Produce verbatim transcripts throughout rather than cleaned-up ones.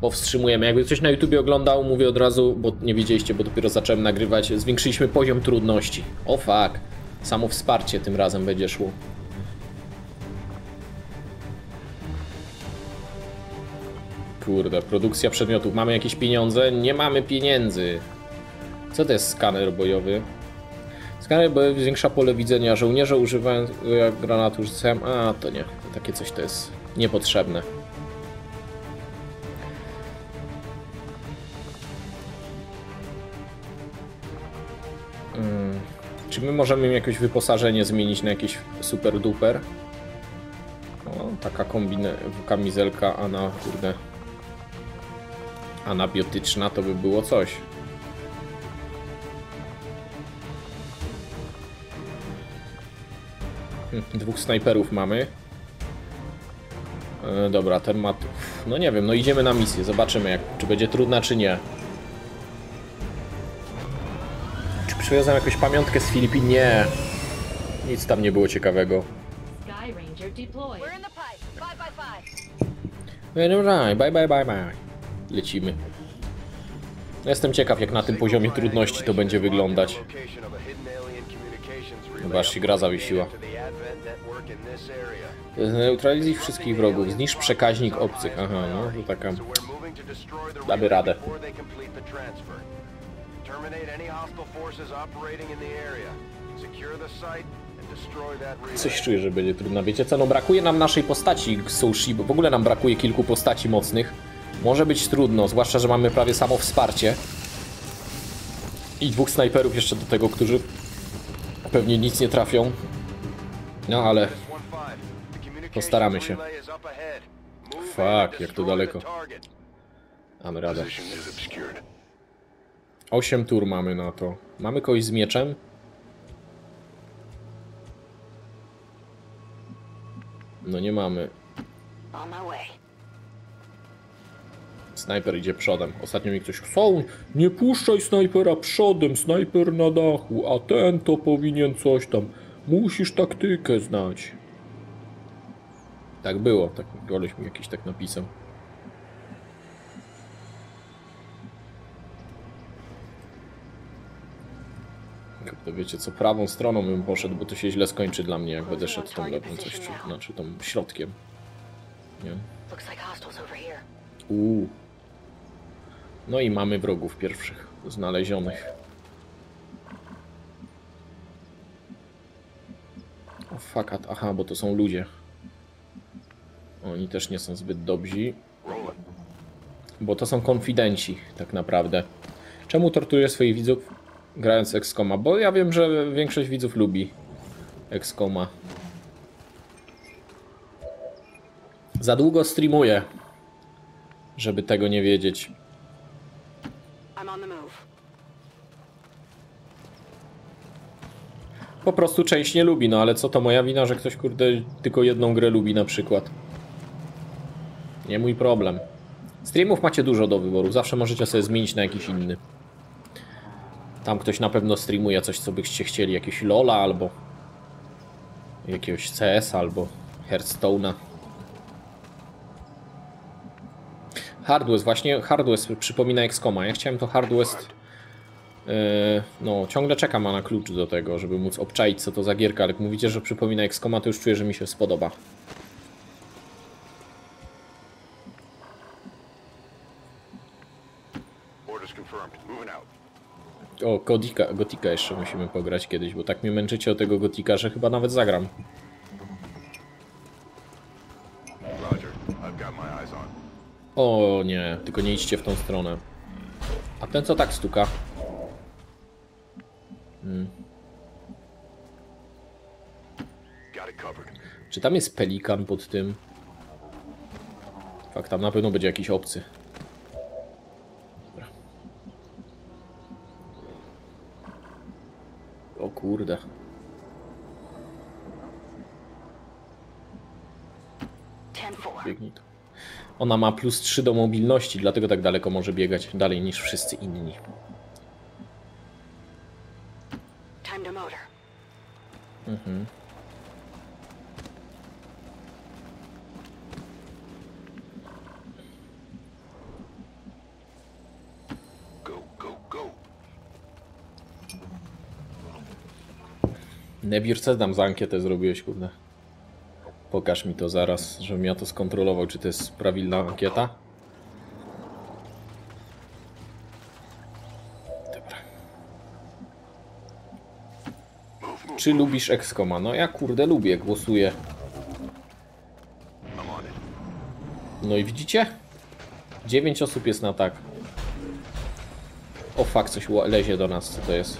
powstrzymujemy. Jakby ktoś na YouTubie oglądał, mówię od razu, bo nie wiedzieliście, bo dopiero zacząłem nagrywać, zwiększyliśmy poziom trudności. O fuck, samo wsparcie tym razem będzie szło. Kurde, produkcja przedmiotów. Mamy jakieś pieniądze? Nie mamy pieniędzy. Co to jest skaner bojowy? Skaner bojowy zwiększa pole widzenia. Żołnierze używają granatu rzucają. A, to nie. Takie coś to jest niepotrzebne. Hmm. Czy my możemy im jakieś wyposażenie zmienić na jakieś super duper? O, taka kombinę, kamizelka, a na kurde... anabiotyczna to by było coś. Dwóch snajperów mamy. E, dobra, ten ma... No nie wiem, no idziemy na misję. Zobaczymy, jak, czy będzie trudna, czy nie. Czy przywiozłem jakąś pamiątkę z Filipin? Nie. Nic tam nie było ciekawego. Bye, bye, bye, bye. Lecimy. Jestem ciekaw, jak na tym poziomie trudności to będzie wyglądać. Zobaczcie, gra zawiesiła. Zneutralizuj wszystkich wrogów. Zniszcz przekaźnik obcych. Aha, no to taka... Damy radę. Coś czuję, że będzie trudno. Wiecie co, no brakuje nam naszej postaci Sushi, bo w ogóle nam brakuje kilku postaci mocnych. Może być trudno, zwłaszcza, że mamy prawie samo wsparcie. I dwóch snajperów jeszcze do tego, którzy pewnie nic nie trafią. No ale postaramy się. Fuck, jak to daleko. Mamy radę. Osiem tur mamy na to. Mamy kogoś z mieczem? No nie mamy. Snajper idzie przodem. Ostatnio mi ktoś... Są, nie puszczaj snajpera przodem, snajper na dachu, a ten to powinien coś tam. Musisz taktykę znać. Tak było, tak koleś mi jakiś tak napisał. To wiecie co, prawą stroną bym poszedł, bo to się źle skończy dla mnie, jak będę szedł tą lewą coś, czy, znaczy tą środkiem. Nie? Uuu. No i mamy wrogów pierwszych znalezionych. O fuck, aha, bo to są ludzie. Oni też nie są zbyt dobrzy. Bo to są konfidenci, tak naprawdę. Czemu torturuję swoich widzów grając X COMa? Bo ja wiem, że większość widzów lubi X COMa. Za długo streamuję, żeby tego nie wiedzieć. Po prostu część nie lubi, no ale co to moja wina, że ktoś kurde tylko jedną grę lubi na przykład. Nie mój problem. Streamów macie dużo do wyboru, zawsze możecie sobie zmienić na jakiś inny. Tam ktoś na pewno streamuje coś, co byście chcieli, jakieś LOLa albo jakiegoś C S albo Hearthstone'a. Hard West, właśnie Hard West przypomina X COMa. Ja chciałem to Hard West... Yy, no, ciągle czekam na klucz do tego, żeby móc obczaić, co to za gierka, ale jak mówicie, że przypomina X COMa, to już czuję, że mi się spodoba. O, Gotika, Gotika jeszcze musimy pograć kiedyś, bo tak mnie męczycie o tego Gotika, że chyba nawet zagram. O nie, tylko nie idźcie w tą stronę. A ten co tak stuka? Hmm. Czy tam jest pelikan pod tym? Fakt, tam na pewno będzie jakiś obcy. Dobra. O kurde. Biegnij tu. Ona ma plus trzy do mobilności, dlatego tak daleko może biegać, dalej niż wszyscy inni. Mhm. Nebir, co tam za ankietę zrobiłeś, kurde? Pokaż mi to zaraz, żebym ja to skontrolował, czy to jest prawilna ankieta. Dobra. Czy lubisz Excoma? No ja kurde lubię, głosuję. No i widzicie? Dziewięć osób jest na tak. O fuck, coś lezie do nas, co to jest?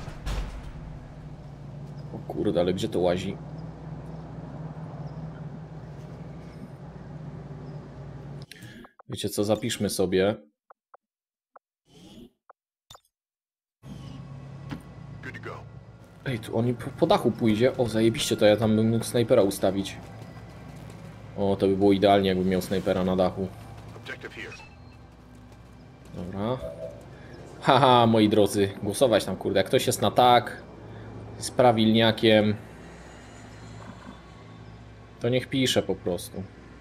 O kurde, ale gdzie to łazi? Wiecie co, zapiszmy sobie. Ej, tu oni po dachu pójdzie. O, zajebiście, to ja tam bym mógł snajpera ustawić. O, to by było idealnie, jakbym miał snajpera na dachu. Dobra. Haha, moi drodzy, głosować tam, kurde. Jak ktoś jest na tak, z prawilniakiem, to niech pisze po prostu.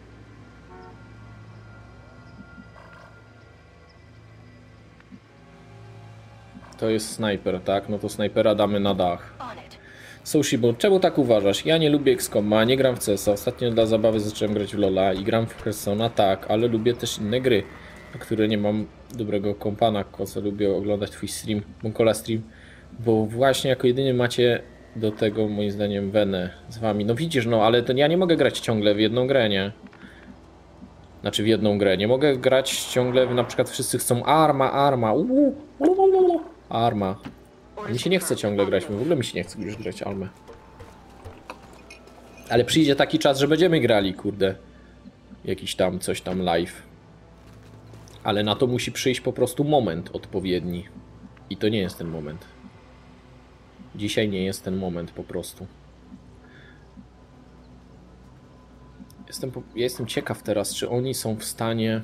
To jest snajper, tak? No to snajpera damy na dach. Sushi, bo czemu tak uważasz? Ja nie lubię Excoma, nie gram w C S a. Ostatnio dla zabawy zacząłem grać w LoL'a i gram w Hearthstone'a, tak, ale lubię też inne gry, na które nie mam dobrego kompana, co lubię oglądać twój stream, Monkola stream, bo właśnie jako jedyny macie do tego, moim zdaniem, wenę z wami. No widzisz, no ale to ja nie mogę grać ciągle w jedną grę, nie? Znaczy w jedną grę. Nie mogę grać ciągle, na przykład wszyscy chcą arma, arma, uuu, arma. A mi się nie chce ciągle grać, w ogóle mi się nie chce już grać armę. Ale przyjdzie taki czas, że będziemy grali, kurde. Jakiś tam, coś tam live. Ale na to musi przyjść po prostu moment odpowiedni. I to nie jest ten moment. Dzisiaj nie jest ten moment po prostu. Jestem, ja jestem ciekaw teraz, czy oni są w stanie...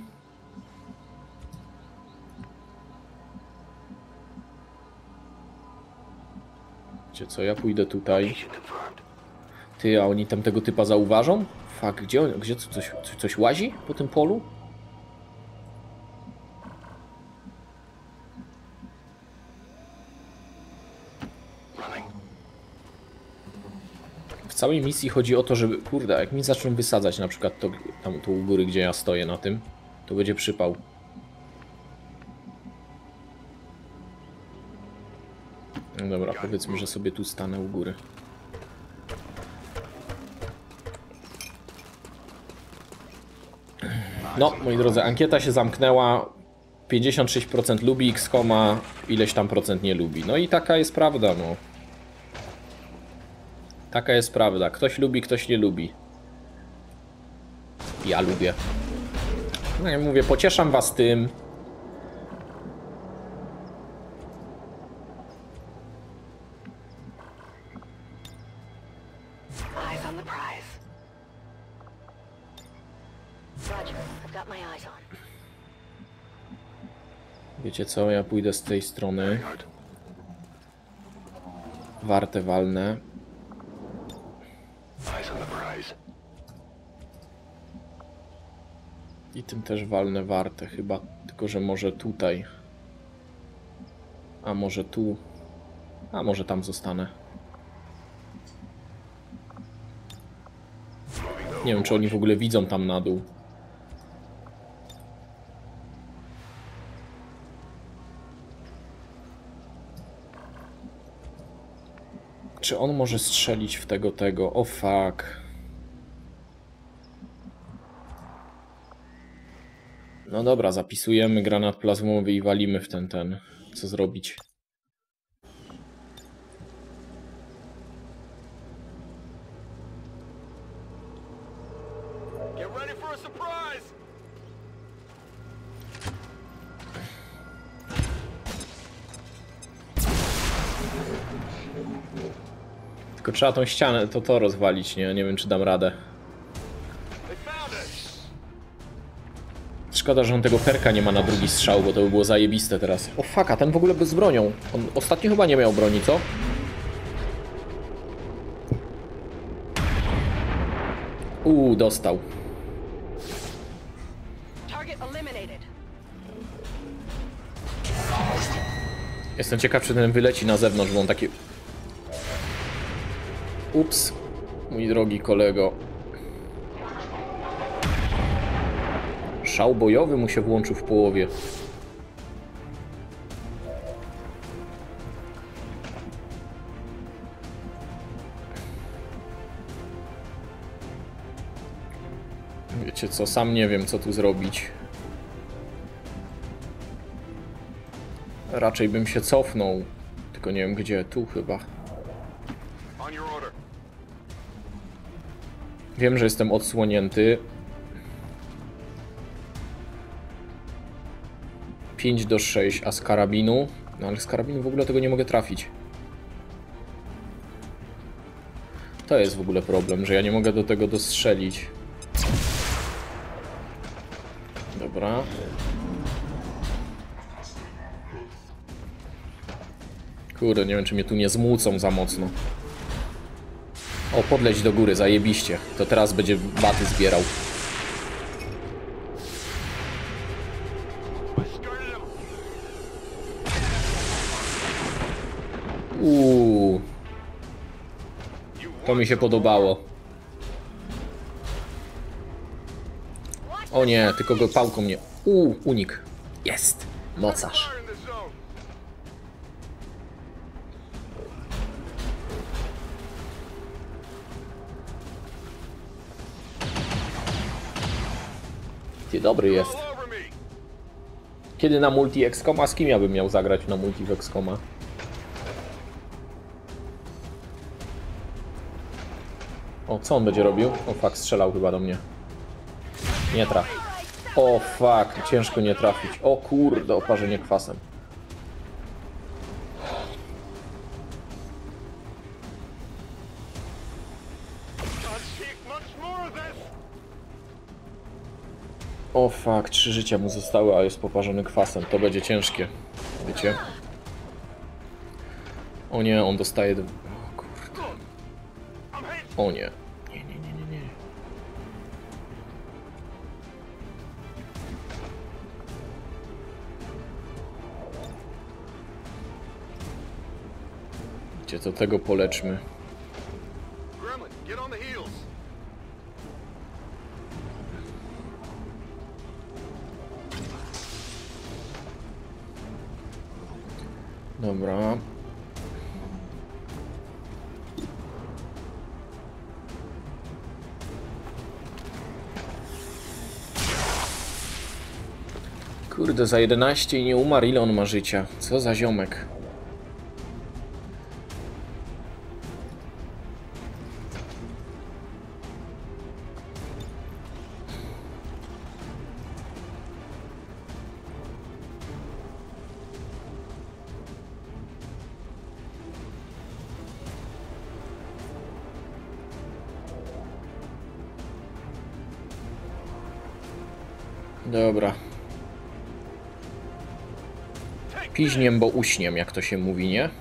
Wiecie co, ja pójdę tutaj. Ty, a oni tam tego typa zauważą? Fuck, gdzie, on, gdzie coś, coś, coś łazi po tym polu? W całej misji chodzi o to, żeby... Kurde, jak mi zaczną wysadzać na przykład to, tam tu u góry, gdzie ja stoję na tym, to będzie przypał. No dobra, powiedzmy, że sobie tu stanę u góry. No, moi drodzy, ankieta się zamknęła. pięćdziesiąt sześć procent lubi Excoma, ileś tam procent nie lubi. No i taka jest prawda, no. Taka jest prawda. Ktoś lubi, ktoś nie lubi. Ja lubię. No ja mówię, pocieszam was tym. Wiecie co, ja pójdę z tej strony. Wartę walnę. I tym też walnę wartę chyba, tylko że może tutaj. A może tu. A może tam zostanę. Nie wiem, czy oni w ogóle widzą tam na dół. Czy on może strzelić w tego, tego? O fuck. No dobra, zapisujemy granat plazmowy i walimy w ten, ten. Co zrobić? Tylko trzeba tą ścianę, to to rozwalić, nie? Nie wiem, czy dam radę. Szkoda, że on tego perka nie ma na drugi strzał, bo to by było zajebiste teraz. O fuck, a ten w ogóle bez bronią. On ostatnio chyba nie miał broni, co? Uuu, dostał. Jestem ciekaw, czy ten wyleci na zewnątrz, bo on takie... Ups, mój drogi kolego. Szał bojowy mu się włączył w połowie. Wiecie co, sam nie wiem, co tu zrobić. Raczej bym się cofnął. Tylko nie wiem gdzie, tu chyba. Wiem, że jestem odsłonięty. pięć do sześciu, a z karabinu? No ale z karabinu w ogóle tego nie mogę trafić. To jest w ogóle problem, że ja nie mogę do tego dostrzelić. Dobra. Kurde, nie wiem, czy mnie tu nie zmucą za mocno. O, podleć do góry, zajebiście. To teraz będzie baty zbierał. Uuu. To mi się podobało. O nie, tylko go pałką nie... Uuu, unik. Jest. Mocarz. Ty dobry jest. Kiedy na multi Excoma? Z kim ja bym miał zagrać na multi w Excoma? O, co on będzie robił? O fuck, strzelał chyba do mnie. Nie traf. O fuck, ciężko nie trafić. O kurde, oparzenie kwasem. O fuck, trzy życia mu zostały, a jest poparzony kwasem. To będzie ciężkie, wiecie? O nie, on dostaje... Do... O kurde. O nie. Nie, nie, nie, nie, nie. Wiecie co, tego poleczmy. Dobra. Kurde, za jedenaście i nie umarł. Ile on ma życia? Co za ziomek. Dobra. Piźniem, bo uśniem, jak to się mówi, nie?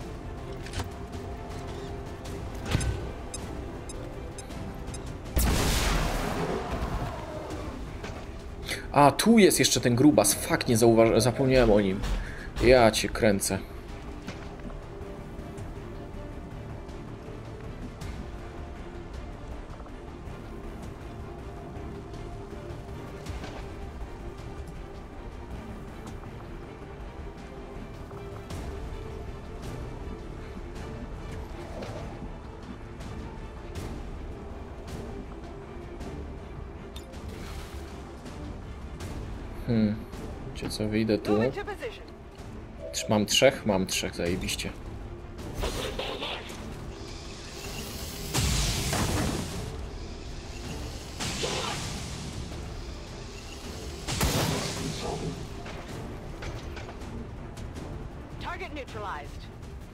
A, tu jest jeszcze ten grubas. Fuck, nie zauważyłem, zapomniałem o nim. Ja cię kręcę. Hmm, wiecie co, wyjdę tu. Mam trzech? Mam trzech, zajebiście. Target neutralized.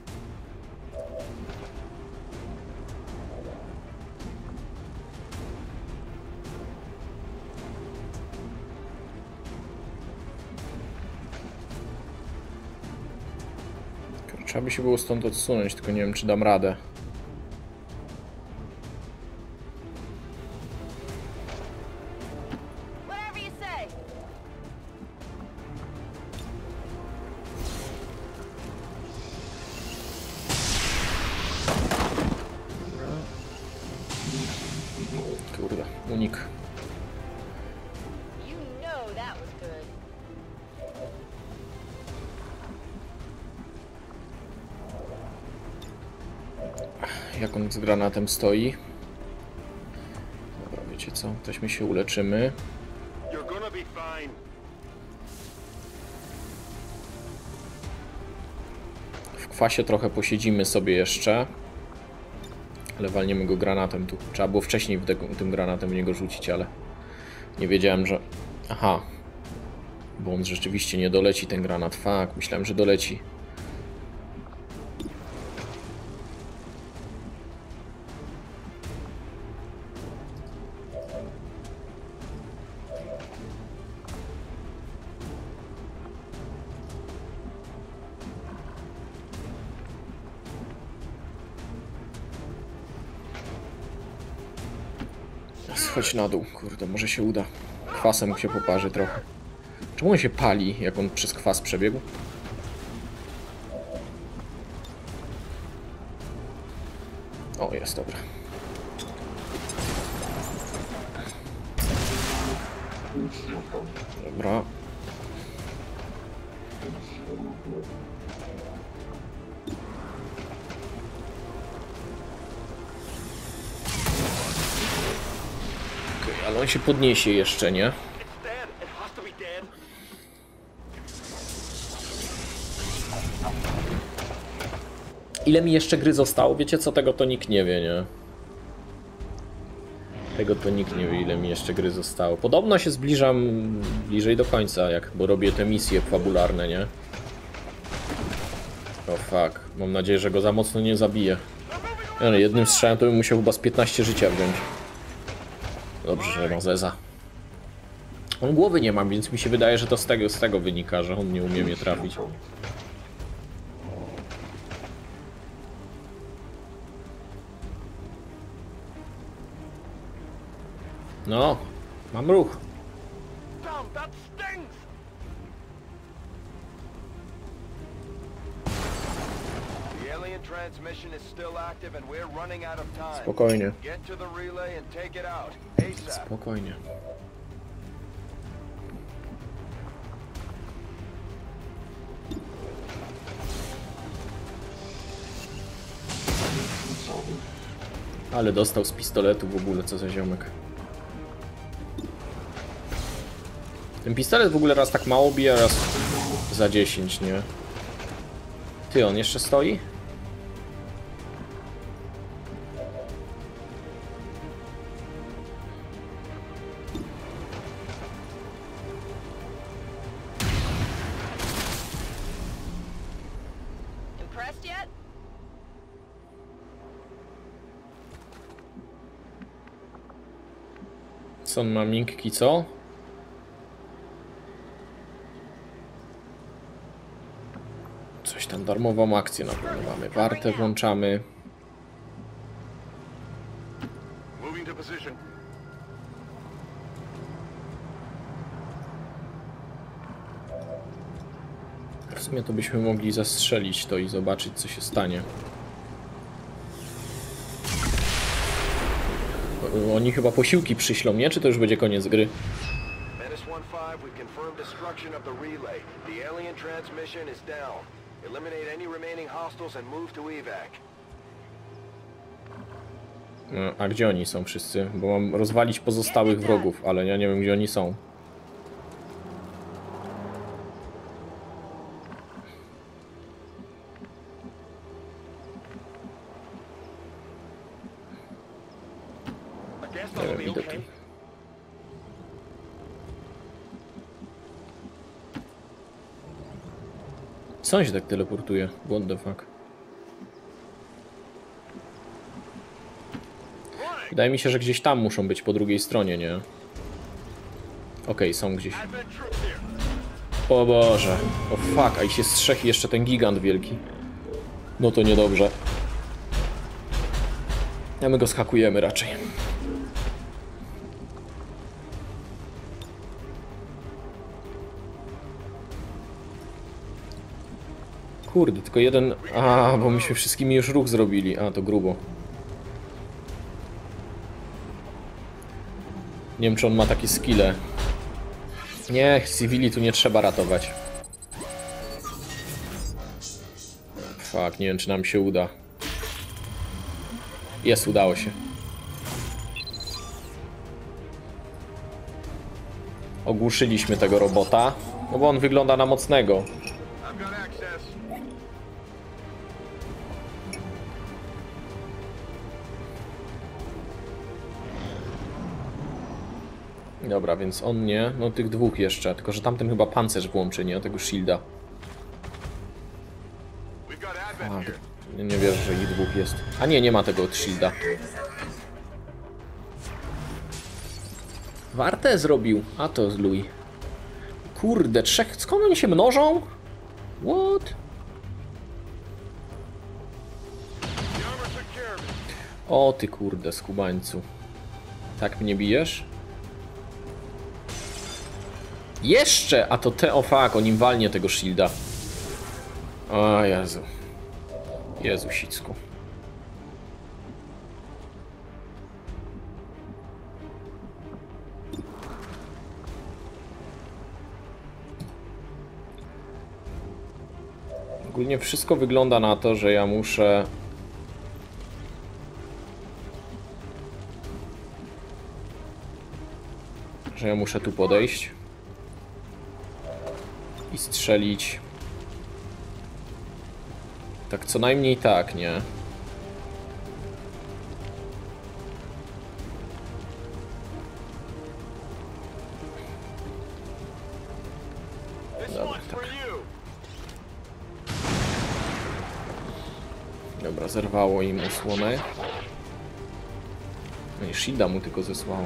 Trzeba by się było stąd odsunąć, tylko nie wiem, czy dam radę. jak on z granatem stoi. Dobra, wiecie co? Weźmy się uleczymy. W kwasie trochę posiedzimy sobie jeszcze. Ale walniemy go granatem tu. Trzeba było wcześniej w te, tym granatem w niego rzucić, ale nie wiedziałem, że... Aha. Bo on rzeczywiście nie doleci ten granat. Fuck, myślałem, że doleci. Chodź na dół, kurde, może się uda. Kwasem mu się poparzy trochę. Czemu on się pali, jak on przez kwas przebiegł? O, jest, dobra. Dobra. Ale on się podniesie jeszcze, nie? Ile mi jeszcze gry zostało? Wiecie co? Tego to nikt nie wie, nie? Tego to nikt nie wie, ile mi jeszcze gry zostało. Podobno się zbliżam bliżej do końca, jak, bo robię te misje fabularne, nie? O fuck. Mam nadzieję, że go za mocno nie zabiję. Ale jednym strzałem to bym musiał chyba z piętnaście życia wziąć. Dobrze, że ma zeza. On głowy nie ma, więc mi się wydaje, że to z tego, z tego wynika, że on nie umie mnie trafić. No, mam ruch. Spokojnie. Spokojnie. Ale dostał z pistoletu w ogóle, co za ziomek. Ten pistolet w ogóle raz tak mało bije, raz za dziesięć, nie? Ty, on jeszcze stoi? Co on ma miękki, co? Coś tam, darmową akcję na pewno mamy. Wartę włączamy. W sumie to byśmy mogli zastrzelić to i zobaczyć, co się stanie. Oni chyba posiłki przyślą, nie? Czy to już będzie koniec gry? No, a gdzie oni są wszyscy? Bo mam rozwalić pozostałych wrogów, ale ja nie wiem, gdzie oni są. Nie wiem, widoki. Co on się tak teleportuje? What the fuck? Wydaje mi się, że gdzieś tam muszą być po drugiej stronie, nie? Okej, okay, są gdzieś. O Boże. O fuck, a ich jest trzech i jeszcze ten gigant wielki. No to niedobrze. A my go schakujemy raczej. Kurde, tylko jeden... A, bo myśmy wszystkimi już ruch zrobili. A, to grubo. Nie wiem, czy on ma takie skille. Nie, cywili tu nie trzeba ratować. Fuck, nie wiem, czy nam się uda. Jest, udało się. Ogłuszyliśmy tego robota, no bo on wygląda na mocnego. Dobra, więc on nie, no tych dwóch jeszcze, tylko że tamten chyba pancerz włączy, nie? Tego shielda. Tak, nie, nie wierzę, że ich dwóch jest. A nie, nie ma tego shielda. Warte zrobił, a to z Louis. Kurde, trzech, skąd oni się mnożą? What? O ty kurde, skubańcu. Tak mnie bijesz? Jeszcze! A to te, o fuck, on im walnie tego shielda. O Jezu. Jezusicku. Ogólnie wszystko wygląda na to, że ja muszę... Że ja muszę tu podejść. I strzelić. Tak co najmniej tak, nie? Dobra, tak. Dobra, zerwało im osłonę. No i shielda mu tylko zesłało.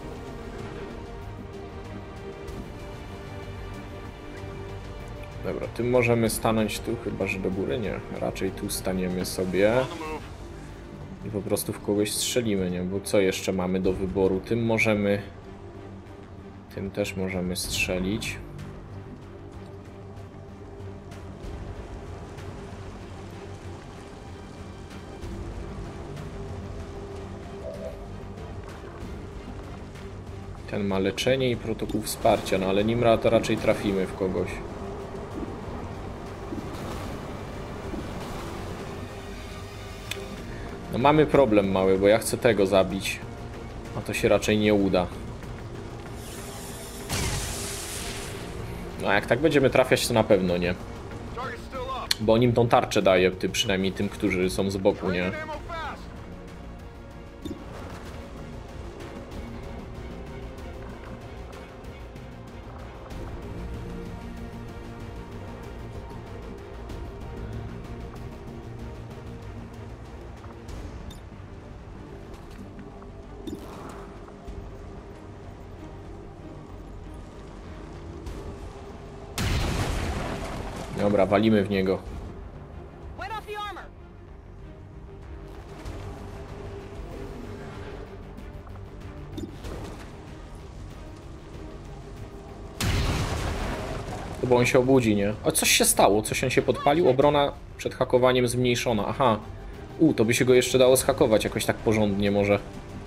Dobra, tym możemy stanąć tu, chyba że do góry nie. Raczej tu staniemy sobie i po prostu w kogoś strzelimy, nie? Bo co jeszcze mamy do wyboru? Tym możemy... Tym też możemy strzelić. Ten ma leczenie i protokół wsparcia, no ale nim to raczej trafimy w kogoś. No mamy problem mały, bo ja chcę tego zabić, a to się raczej nie uda. No a jak tak będziemy trafiać, to na pewno nie. Bo nim tą tarczę daje, ty, przynajmniej tym, którzy są z boku, nie? Dobra, walimy w niego. Bo on się obudzi, nie? O, coś się stało, coś on się podpalił, obrona przed hakowaniem zmniejszona. Aha. U, to by się go jeszcze dało zhakować jakoś tak porządnie może.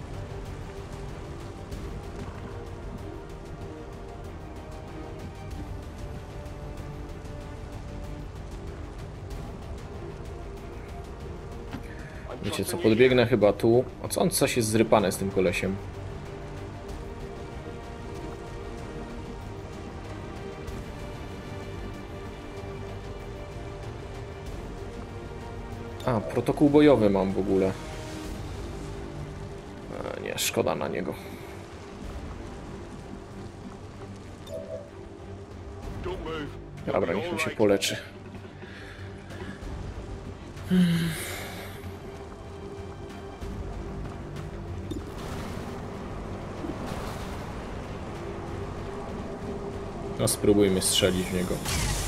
Wiecie co, podbiegnę chyba tu. A co on, coś jest zrypane z tym kolesiem? A, protokół bojowy mam w ogóle. A, nie, szkoda na niego. Dobra, niech mi się poleczy. No spróbujmy strzelić w niego.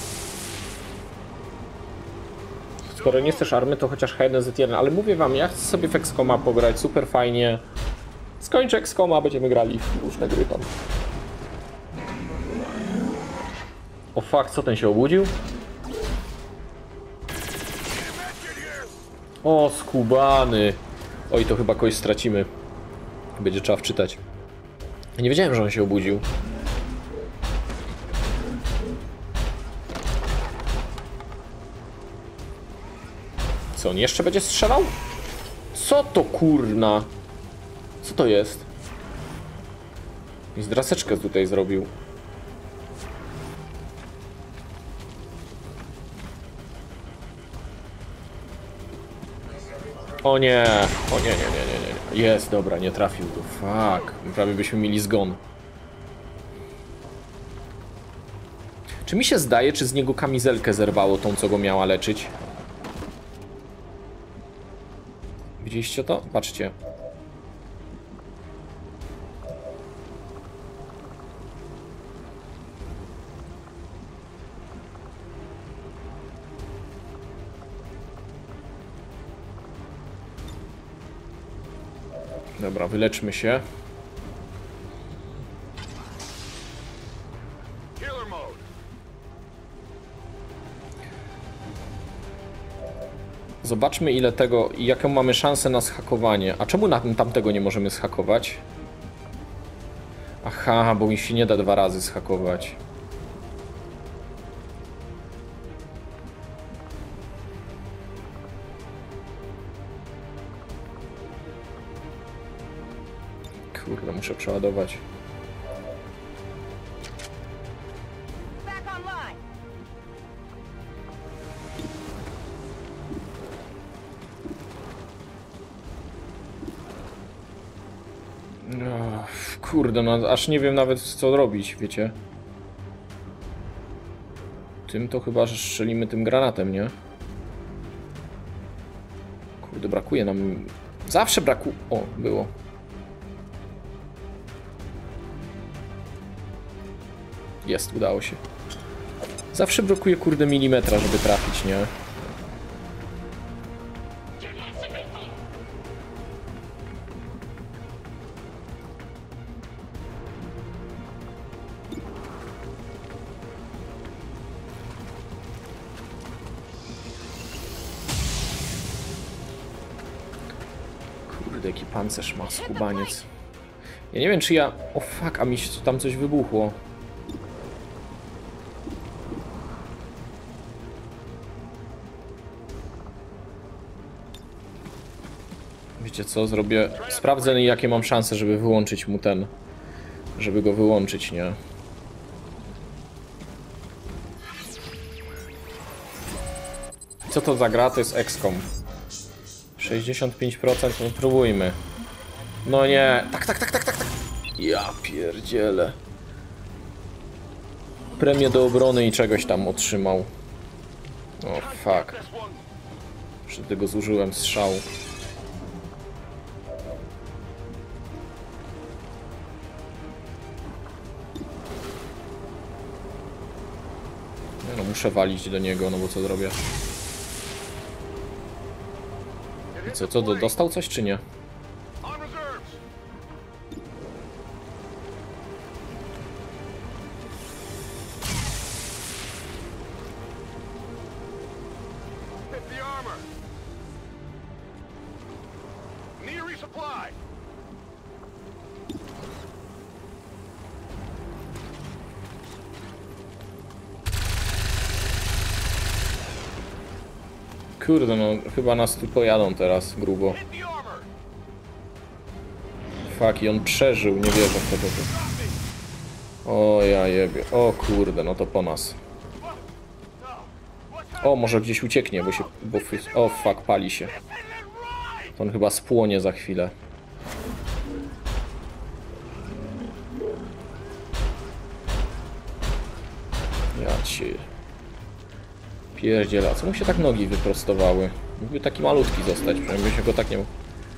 Skoro nie chcesz army, to chociaż H jeden Z jeden, ale mówię wam, ja chcę sobie w Excoma pograć, super fajnie. Skończę Excoma, będziemy grali w różne gry tam. O fuck, co ten się obudził? O, skubany. Oj, to chyba kogoś stracimy. Będzie trzeba wczytać. Ja nie wiedziałem, że on się obudził. Co, on jeszcze będzie strzelał? Co to kurna? Co to jest? I zdraseczkę tutaj zrobił. O nie, o nie, nie, nie, nie, nie. Jest, dobra, nie trafił tu. Fuck, prawie byśmy mieli zgon. Czy mi się zdaje, czy z niego kamizelkę zerwało tą, co go miała leczyć? Widzieliście to? Patrzcie. Dobra, wyleczmy się. Zobaczmy, ile tego i jaką mamy szansę na zhakowanie. A czemu na tamtego nie możemy zhakować? Aha, bo mi się nie da dwa razy zhakować. Kurde, muszę przeładować. No, kurde, no aż nie wiem nawet co robić, wiecie. Tym to chyba, że strzelimy tym granatem, nie? Kurde, brakuje nam... Zawsze brakuje... O, było. Jest, udało się. Zawsze brakuje, kurde, milimetra, żeby trafić, nie? Kurde, jaki pancerz ma skubaniec. Ja nie wiem, czy ja... O fuck, a mi się tam coś wybuchło. Wiecie co, zrobię... Sprawdzę, jakie mam szanse, żeby wyłączyć mu ten... Żeby go wyłączyć, nie? Co to za gra? To jest X COM. sześćdziesiąt pięć procent, no próbujmy. No nie, tak, tak, tak, tak, tak, tak. Ja pierdzielę. Premię do obrony i czegoś tam otrzymał. O fuck. Przy tego zużyłem strzał. No muszę walić do niego, no bo co zrobię? I co, co, dostał coś czy nie? Kurde, no chyba nas tu pojadą teraz grubo. Fuck, i on przeżył, nie wierzę w to. O ja jebie, o kurde, no to po nas. O, może gdzieś ucieknie, bo się... Bo, o fuck, pali się. To on chyba spłonie za chwilę. Ja cię... Pierdziela, co mu się tak nogi wyprostowały? Mógłby taki malutki zostać, przynajmniej się go tak nie mógł.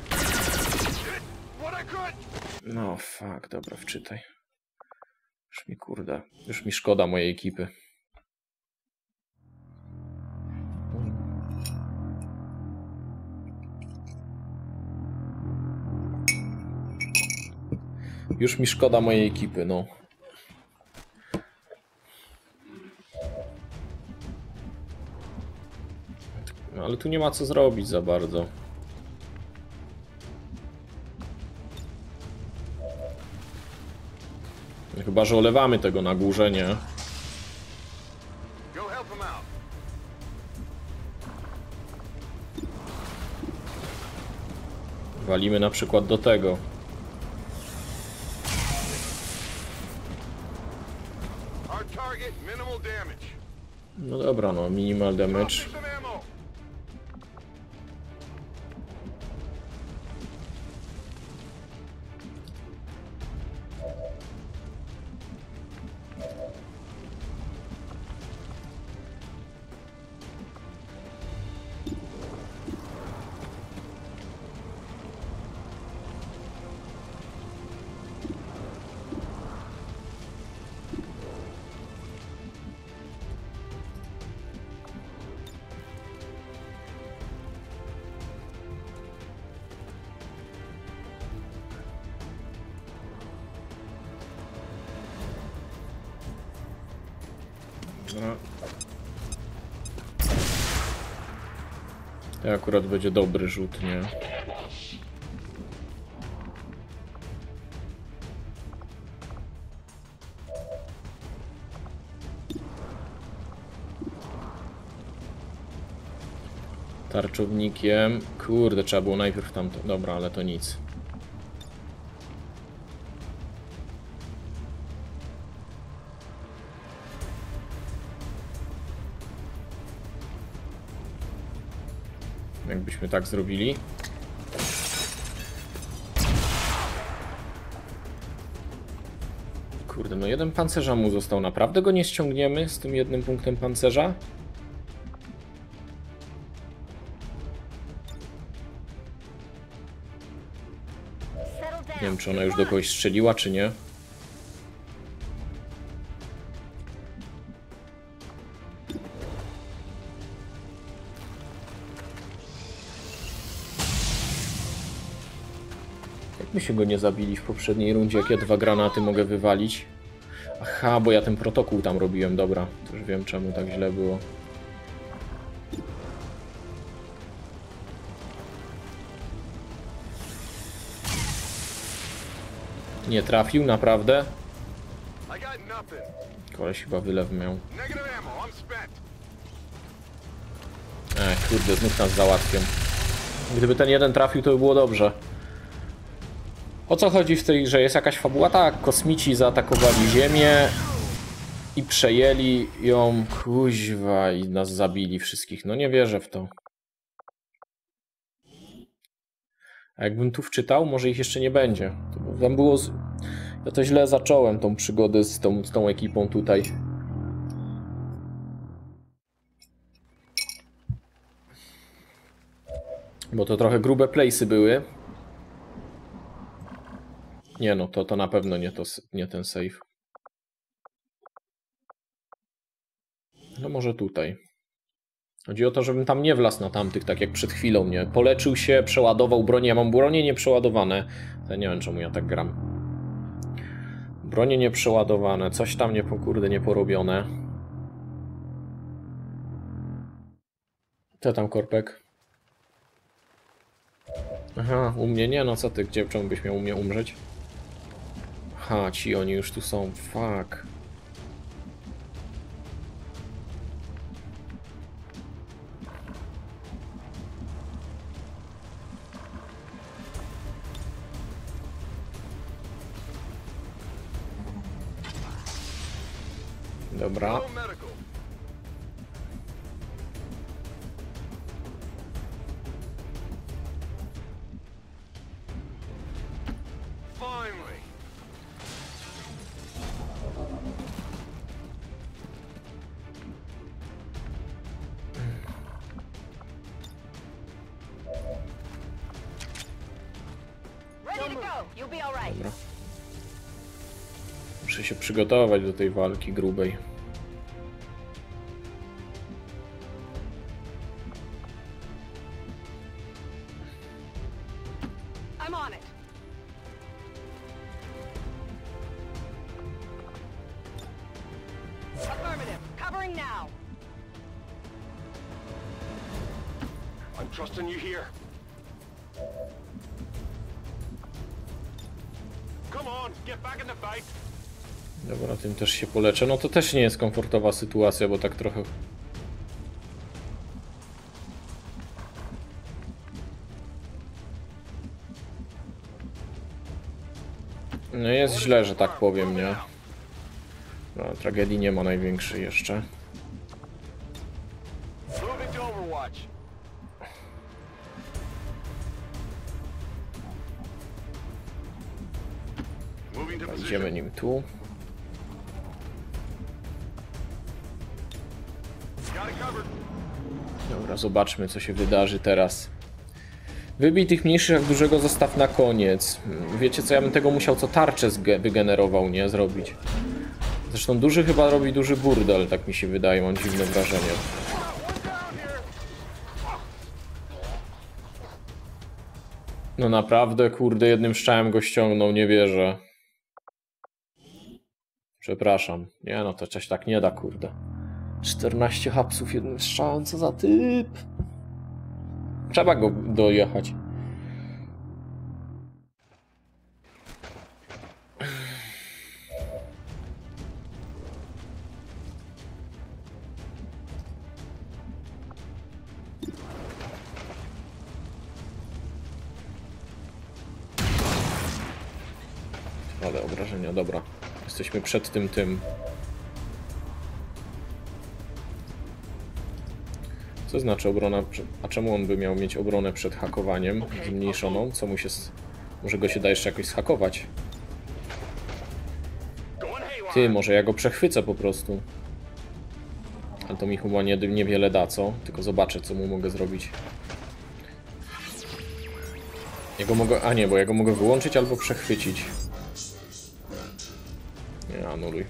No fuck, dobra, wczytaj. Już mi kurde, już mi szkoda mojej ekipy. Już mi szkoda mojej ekipy, no. No ale tu nie ma co zrobić za bardzo. Chyba że olewamy tego na górze, nie? Walimy na przykład do tego. No dobra, no, minimal damage. No. To akurat będzie dobry rzut, nie? Tarczownikiem. Kurde, trzeba było najpierw tamto. Dobra, ale to nic. Jakbyśmy tak zrobili. Kurde, no jeden pancerza mu został. Naprawdę go nie ściągniemy z tym jednym punktem pancerza? Nie wiem, czy ona już do kogoś strzeliła, czy nie. My się go nie zabili w poprzedniej rundzie, jak ja dwa granaty mogę wywalić. Aha, bo ja ten protokół tam robiłem, dobra. To już wiem, czemu tak źle było. Nie trafił, naprawdę? Koleś chyba wylew miał. Ech, kurde, znów nas załatwią. Gdyby ten jeden trafił, to by było dobrze. O co chodzi w tej grze? Jest jakaś fabuła? Tak, kosmici zaatakowali Ziemię i przejęli ją, kuźwa, i nas zabili wszystkich. No nie wierzę w to. A jakbym tu wczytał, może ich jeszcze nie będzie. To tam było z... Ja to źle zacząłem tą przygodę z tą, z tą ekipą tutaj. Bo to trochę grube place'y były. Nie no, to, to na pewno nie, to, nie ten save. No może tutaj. Chodzi o to, żebym tam nie wlazł na tamtych, tak jak przed chwilą, nie? Poleczył się, przeładował bronię. Ja mam bronie nieprzeładowane. To nie wiem, czemu ja tak gram. Bronie nieprzeładowane, coś tam nie, kurde, nieporobione. Co tam, Korpek? Aha, u mnie nie, no co ty, gdzie, czemu byś miał u mnie umrzeć? Aha, ci oni już tu są, fuck. Dobra. Dobra. Muszę się przygotować do tej walki grubej. Dobra, tym też się poleczę. No to też nie jest komfortowa sytuacja, bo tak trochę... No jest źle, że tak powiem, nie? No, tragedii nie ma największej jeszcze. Idziemy nim tu. Dobra, zobaczmy, co się wydarzy teraz. Wybij tych mniejszych jak dużego zostaw na koniec. Wiecie co, ja bym tego musiał co tarczę wygenerował, nie? Zrobić. Zresztą duży chyba robi duży burdel, tak mi się wydaje, mam dziwne wrażenie. No naprawdę, kurde, jednym strzałem go ściągnął, nie wierzę. Przepraszam. Nie no, to coś tak nie da, kurde. czternaście hapsów jednym strzałem, co za typ. Trzeba go dojechać. Ale obrażenia, dobra. Jesteśmy przed tym tym. Co znaczy obrona? A czemu on by miał mieć obronę przed hakowaniem zmniejszoną? Co mu się... Może go się da jeszcze jakoś zhakować? Ty, może ja go przechwycę po prostu. Ale to mi chyba nie, niewiele da, co? Tylko zobaczę, co mu mogę zrobić. Ja go mogę... A nie, bo ja go mogę wyłączyć albo przechwycić. Nie, anuluj.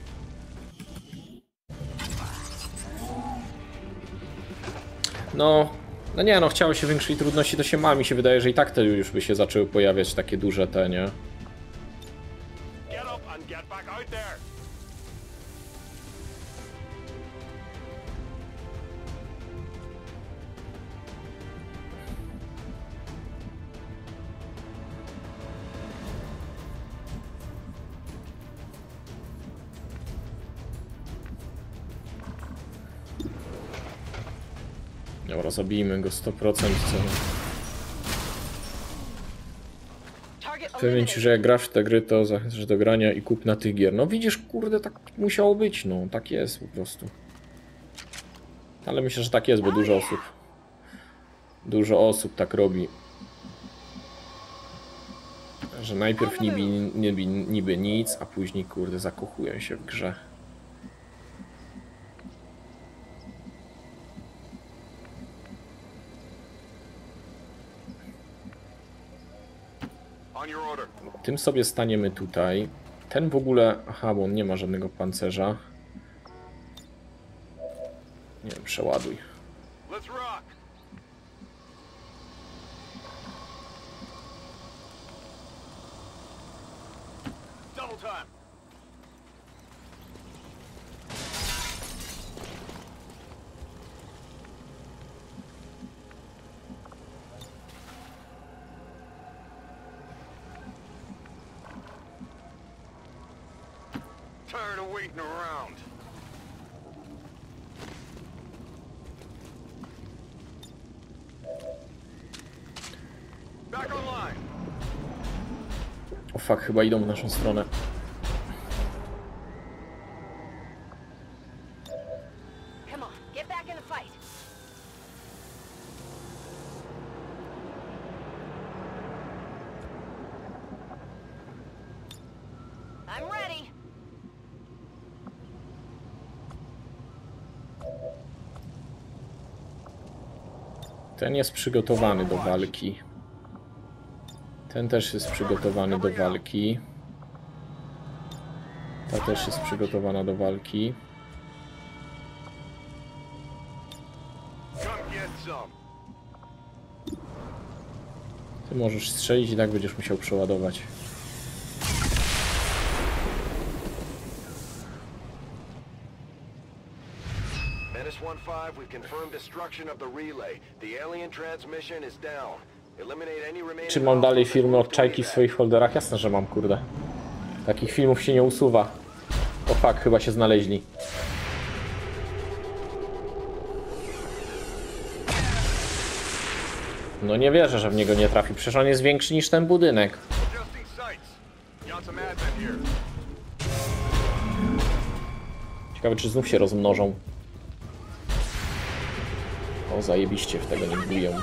No, no nie, no chciało się większej trudności, to się ma. Mi się wydaje, że i tak te już by się zaczęły pojawiać takie duże te, nie? Dobra, zabijmy go sto procent. Powiem ci, że jak grasz w te gry, to zachęcasz do grania i kup na tych gier. No widzisz, kurde, tak musiało być, no. Tak jest po prostu. Ale myślę, że tak jest, bo dużo osób Dużo osób tak robi. Że najpierw niby, niby, niby nic, a później, kurde, zakochują się w grze. Tym sobie staniemy tutaj. Ten w ogóle... Aha, bo on nie ma żadnego pancerza. Nie wiem, przeładuj. Tired of waiting around. Back online. O fuck, chyba idą w naszą stronę. Come on, get back in the fight. I'm ready. Ten jest przygotowany do walki. Ten też jest przygotowany do walki. Ta też jest przygotowana do walki. Ty możesz strzelić i tak będziesz musiał przeładować. one five, we've confirmed destruction of the relay. The alien transmission is down. Eliminate any remaining... Czy mam dalej filmy od Czajki w swoich folderach? Jasne, że mam, kurde. Takich filmów się nie usuwa. O fuck, chyba się znaleźli. No nie wierzę, że w niego nie trafi. Przecież on jest większy niż ten budynek. Ciekawe, czy znów się rozmnożą. O, zajebiście, w tego nie budują.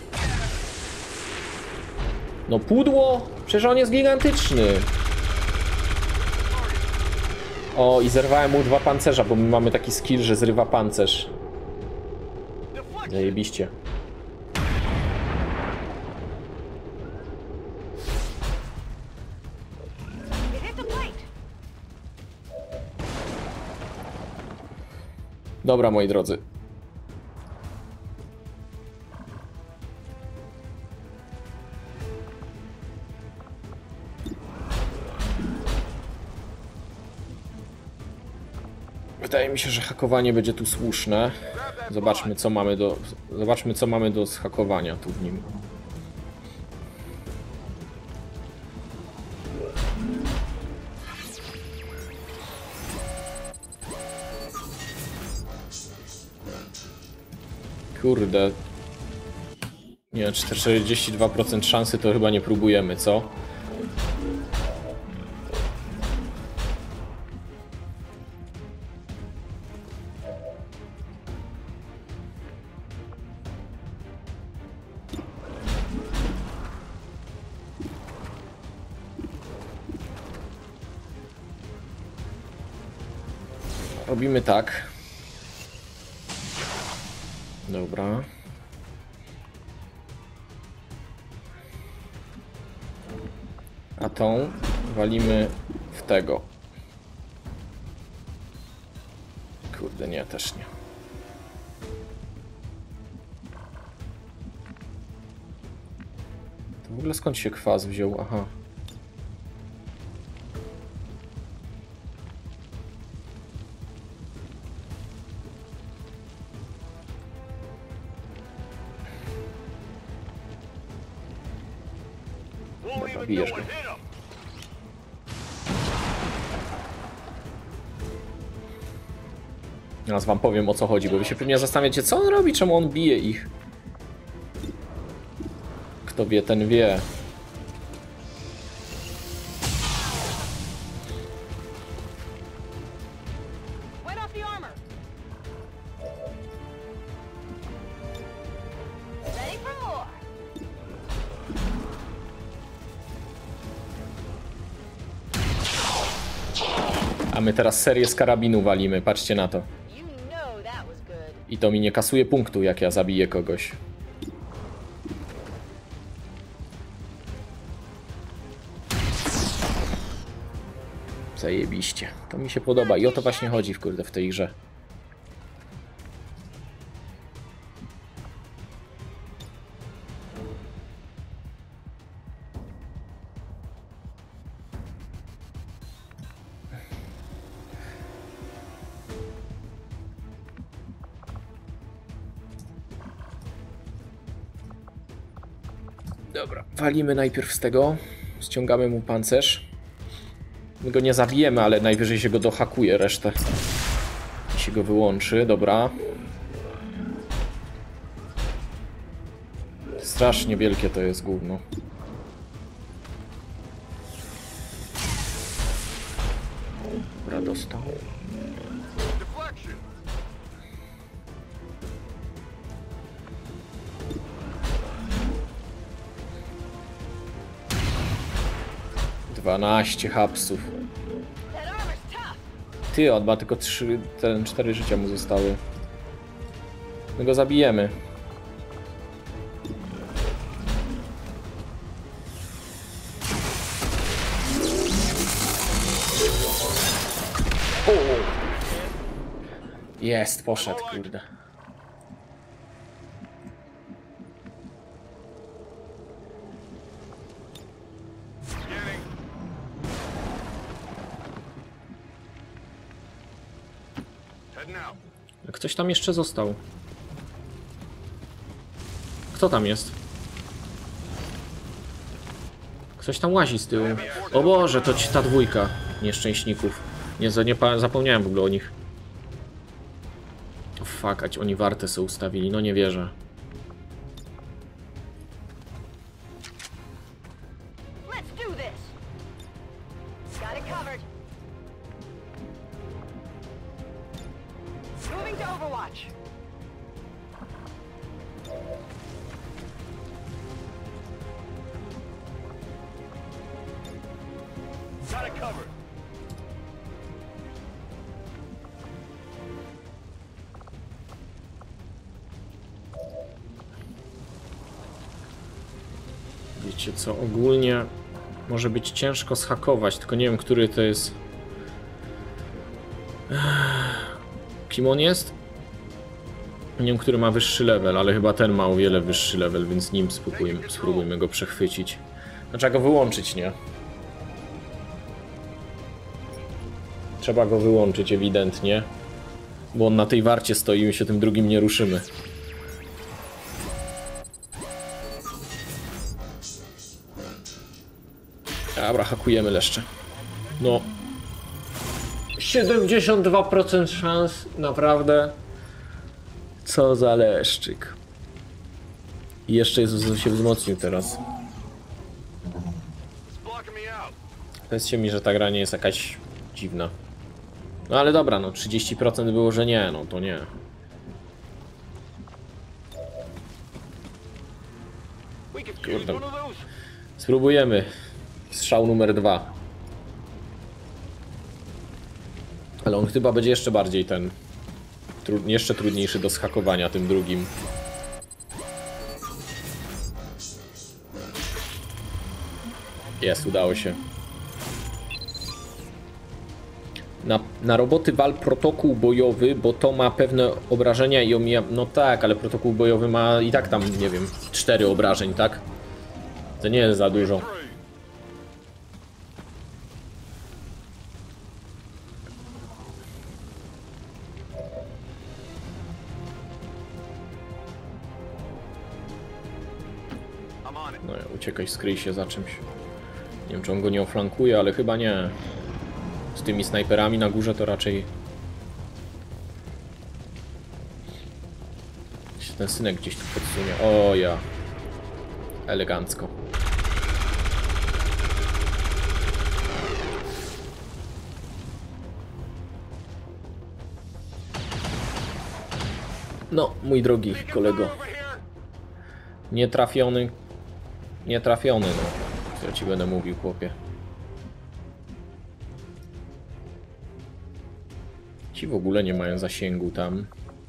No pudło! Przecież on jest gigantyczny. O, i zerwałem mu dwa pancerza, bo my mamy taki skill, że zrywa pancerz. Zajebiście. Dobra, moi drodzy. Wydaje mi się, że hakowanie będzie tu słuszne. Zobaczmy, co mamy do, zobaczmy, co mamy do zhakowania tu w nim. Kurde. Nie, czterdzieści dwa procent szansy to chyba nie próbujemy, co? Robimy tak. Dobra. A tą walimy w tego. Kurde, nie, też nie. To w ogóle skąd się kwas wziął? Aha. Dobra, bijesz go. Teraz wam powiem, o co chodzi, bo wy się pewnie zastanawiacie, co on robi, czemu on bije ich. Kto wie, ten wie. A my teraz serię z karabinu walimy, patrzcie na to. I to mi nie kasuje punktu, jak ja zabiję kogoś. Zajebiście. To mi się podoba i o to właśnie chodzi w kurde w tej grze. Dobra, walimy najpierw z tego, ściągamy mu pancerz. My go nie zabijemy, ale najwyżej się go dohakuje, resztę i się go wyłączy, dobra. Strasznie wielkie to jest gówno. Dobra, dostał. dwanaście hapsów. Ty, on ma tylko trzy, ten, cztery życia mu zostały. My go zabijemy. O! Jest, poszedł, kurde. Ktoś tam jeszcze został. Kto tam jest? Ktoś tam łazi z tyłu. O Boże, to ci ta dwójka nieszczęśników. Nie, nie zapomniałem w ogóle o nich. O fuck, oni warte są ustawili, no nie wierzę. to Overwatch. Got it covered. Wiecie co, ogólnie może być ciężko zhakować, tylko nie wiem, który to jest. Kim on jest? Nie wiem, który ma wyższy level, ale chyba ten ma o wiele wyższy level, więc nim spróbujmy, spróbujmy go przechwycić. No, trzeba go wyłączyć, nie? Trzeba go wyłączyć ewidentnie, bo on na tej warcie stoi i my się tym drugim nie ruszymy. Dobra, hakujemy leszcze. No. siedemdziesiąt dwa procent szans, naprawdę. Co za leszczyk. I jeszcze jest, się wzmocnił teraz. Powiedzcie mi, że ta gra nie jest jakaś dziwna. No ale dobra, no trzydzieści procent było, że nie, no to nie. Kurde. Spróbujemy. Strzał numer dwa. Ale on chyba będzie jeszcze bardziej ten... Tru, jeszcze trudniejszy do zhakowania tym drugim. Jest, udało się. Na, na roboty wal protokół bojowy, bo to ma pewne obrażenia i omija... No tak, ale protokół bojowy ma i tak tam, nie wiem, cztery obrażeń, tak? To nie jest za dużo. No ja uciekaj, skryj się za czymś. Nie wiem, czy on go nie oflankuje, ale chyba nie. Z tymi snajperami na górze to raczej... Się ten synek gdzieś tu podsunie. O ja. Elegancko. No, mój drogi kolego. Nietrafiony. Nietrafiony, no. Co ja ci będę mówił, chłopie. Ci w ogóle nie mają zasięgu tam.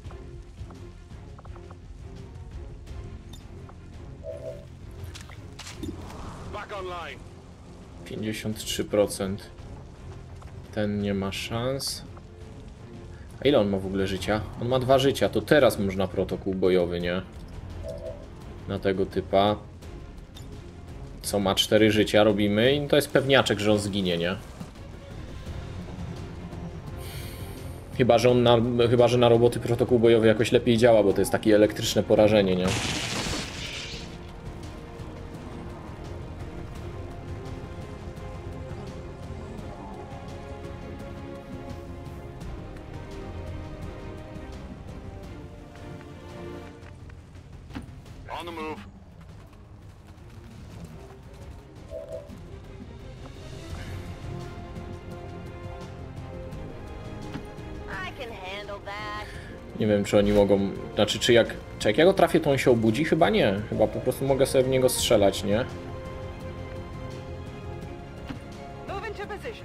pięćdziesiąt trzy procent. Ten nie ma szans. A ile on ma w ogóle życia? On ma dwa życia, to teraz można protokół bojowy, nie? Na tego typa. Co ma cztery życia, robimy i to jest pewniaczek, że on zginie, nie? Chyba, że on na, chyba, że na roboty protokół bojowy jakoś lepiej działa, bo to jest takie elektryczne porażenie, nie? On the move. I can handle that. Nie wiem, czy oni mogą... Znaczy, czy jak... Czy jak ja go trafię, to on się obudzi? Chyba nie. Chyba po prostu mogę sobie w niego strzelać, nie? Move into position.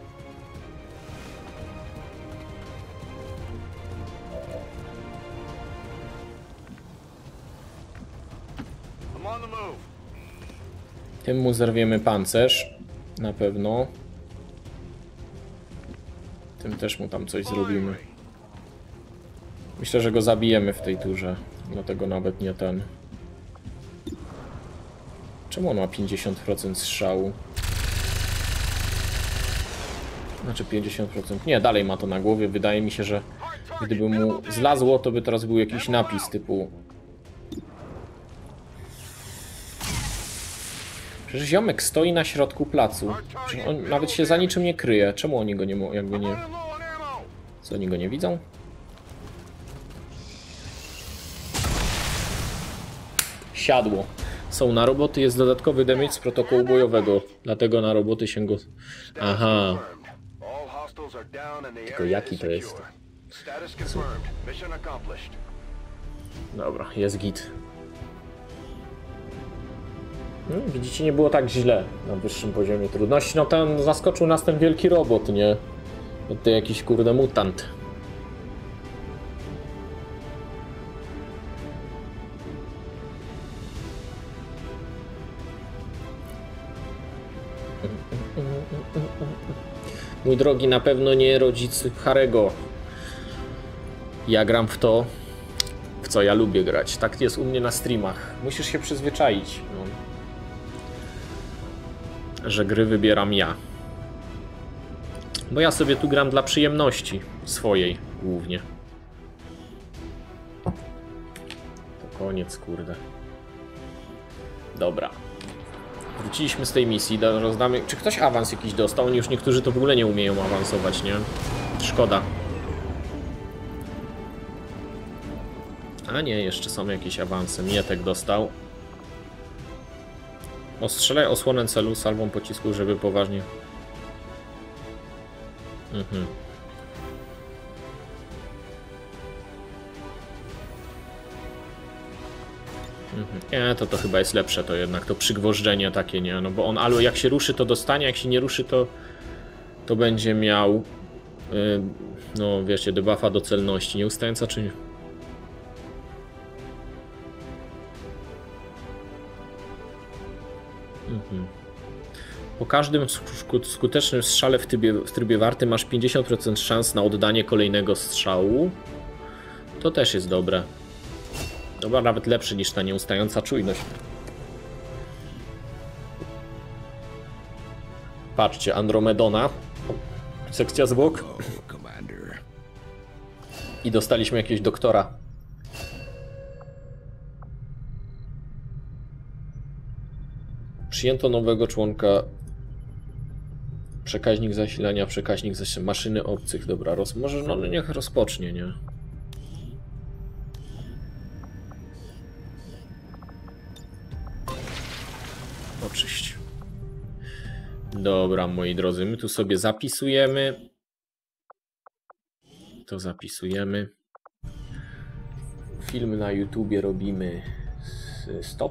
I'm on the move. Tym mu zerwiemy pancerz. Na pewno. Tym też mu tam coś zrobimy. Myślę, że go zabijemy w tej turze. Dlatego nawet nie ten. Czemu on ma pięćdziesiąt procent strzału? Znaczy pięćdziesiąt procent. Nie, dalej ma to na głowie. Wydaje mi się, że gdyby mu zlazło, to by teraz był jakiś napis typu... Przecież ziomek stoi na środku placu. Przecież on nawet się za niczym nie kryje. Czemu oni go nie... jakby nie... Co, oni go nie widzą? Siadło. Są na roboty, jest dodatkowy damage z protokołu bojowego. Dlatego na roboty się go... Aha. Tylko jaki to jest? Status confirmed. Mission accomplished. Dobra, jest git. Hmm, widzicie, nie było tak źle na wyższym poziomie trudności. No ten zaskoczył nas ten wielki robot, nie? To jakiś kurde mutant. Mój drogi, na pewno nie rodzic Harego. Ja gram w to, w co ja lubię grać. Tak jest u mnie na streamach. Musisz się przyzwyczaić, no, że gry wybieram ja. Bo ja sobie tu gram dla przyjemności swojej głównie. To koniec, kurde. Dobra. Wróciliśmy z tej misji, rozdamy... Czy ktoś awans jakiś dostał? Oni już niektórzy to w ogóle nie umieją awansować, nie? Szkoda. A nie, jeszcze są jakieś awanse. Mietek dostał. Ostrzelaj osłonę celu salwą pocisku, żeby poważnie... Mhm. Mhm. Nie, to to chyba jest lepsze to jednak, to przygwożdżenie takie, nie? No bo on albo jak się ruszy, to dostanie, jak się nie ruszy, to to będzie miał yy, no wiecie, debuffa do celności. Nieustająca czy nie? Mhm. Po każdym skutecznym strzale w trybie, w trybie warty masz pięćdziesiąt procent szans na oddanie kolejnego strzału. To też jest dobre. Dobra, nawet lepszy niż ta nieustająca czujność. Patrzcie, Andromedona. Sekcja zwłok. I dostaliśmy jakiegoś doktora. Przyjęto nowego członka. Przekaźnik zasilania, przekaźnik zasilania, maszyny obcych. Dobra, roz... może no niech rozpocznie, nie? Oczywiście. Dobra, moi drodzy, my tu sobie zapisujemy. To zapisujemy. Film na YouTubie robimy stop.